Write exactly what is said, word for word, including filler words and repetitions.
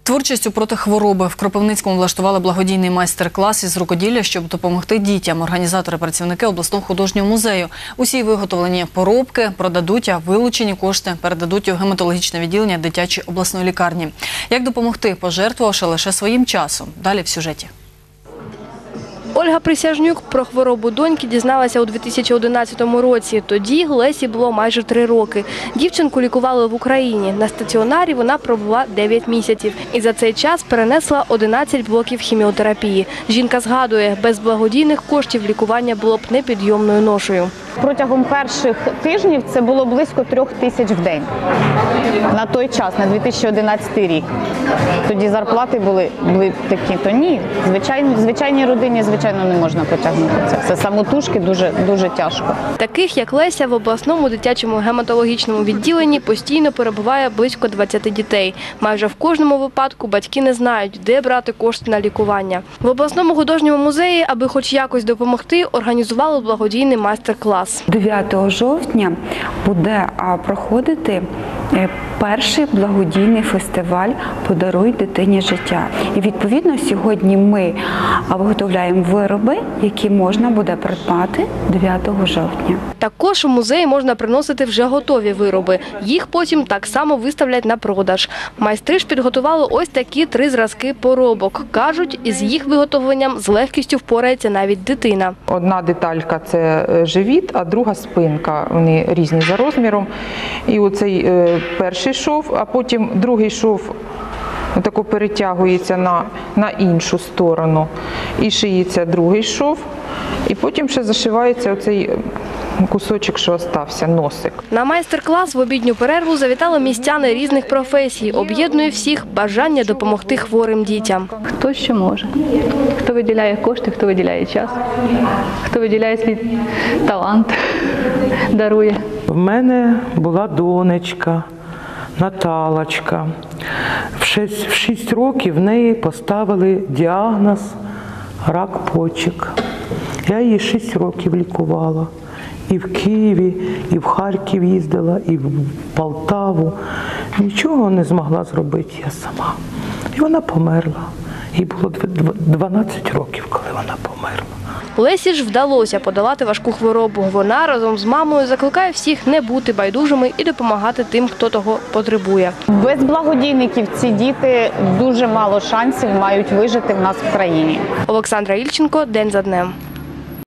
Творчістю проти хвороби. В Кропивницькому влаштували благодійний майстер-клас із рукоділля, щоб допомогти дітям. Організатори-працівники обласного художнього музею. Усі виготовлені поробки продадуть, а вилучені кошти передадуть у гематологічне відділення дитячої обласної лікарні. Як допомогти, пожертвувавши лише своїм часом. Далі в сюжеті. Ольга Присяжнюк про хворобу доньки дізналася у дві тисячі одинадцятому році. Тоді Лесі було майже три роки. Дівчинку лікували в Україні. На стаціонарі вона пробула дев'ять місяців. І за цей час перенесла одинадцять блоків хіміотерапії. Жінка згадує, без благодійних коштів лікування було б непідйомною ношею. Протягом перших тижнів це було близько трьох тисяч в день. На той час, на дві тисячі одинадцятий рік. Тоді зарплати були, були такі, то ні. Звичайно, звичайній родині, звичайно, не можна потягнути це. Це самотужки дуже, дуже тяжко. Таких, як Леся, в обласному дитячому гематологічному відділенні постійно перебуває близько двадцяти дітей. Майже в кожному випадку батьки не знають, де брати кошти на лікування. В обласному художньому музеї, аби хоч якось допомогти, організували благодійний майстер-клас. дев'ятого жовтня буде проходити перший благодійний фестиваль «Подаруй дитині життя». І відповідно сьогодні ми виготовляємо вироби, які можна буде придбати дев'ятого жовтня. Також у музеї можна приносити вже готові вироби. Їх потім так само виставлять на продаж. Майстри ж підготували ось такі три зразки поробок. Кажуть, із їх виготовленням з легкістю впорається навіть дитина. Одна деталька – це живіт, а друга – спинка. Вони різні за розміром. І оцей е, перший шов, а потім другий шов отако перетягується на, на іншу сторону. І шиється другий шов, і потім ще зашивається оцей кусочок, що остався, носик. На майстер-клас в обідню перерву завітали містяни різних професій. Об'єднує всіх бажання допомогти хворим дітям. Хто що може. Хто виділяє кошти, хто виділяє час, хто виділяє свій талант, дарує. В мене була донечка, Наталочка. В шість, в шість років в неї поставили діагноз рак почок. Я її шість років лікувала. І в Києві, і в Харків їздила, і в Полтаву. Нічого не змогла зробити я сама. І вона померла. Їй було дванадцять років, коли вона померла. Лесі ж вдалося подолати важку хворобу. Вона разом з мамою закликає всіх не бути байдужими і допомагати тим, хто того потребує. Без благодійників ці діти дуже мало шансів мають вижити в нас в країні. Олександра Ільченко, день за днем.